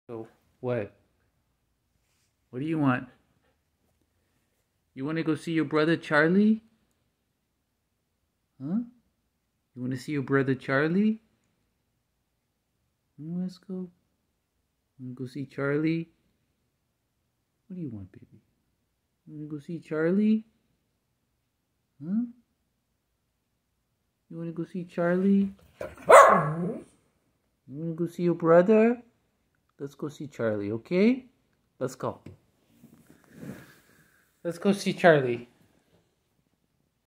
So, what? What do you want? You want to go see your brother Charlie? Huh? You want to see your brother Charlie? Let's go. You want to go see Charlie? What do you want, baby? You want to go see Charlie? Huh? You want to go see Charlie? You want to go see your brother? Let's go see Charlie, okay? Let's go. Let's go see Charlie.